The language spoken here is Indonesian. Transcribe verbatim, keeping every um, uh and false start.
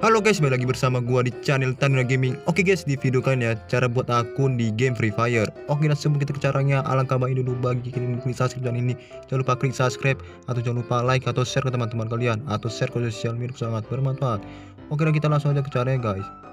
Halo guys, balik lagi bersama gua di channel Tanuna Gaming. Oke guys, di video kali ini ya, cara buat akun di game Free Fire. Oke, langsung kita ke caranya. Alangkah baiknya dulu bagi kalian klik subscribe dan ini. Jangan lupa klik subscribe atau jangan lupa like atau share ke teman-teman kalian atau share ke sosial media, sangat bermanfaat. Oke, kita langsung aja ke caranya guys.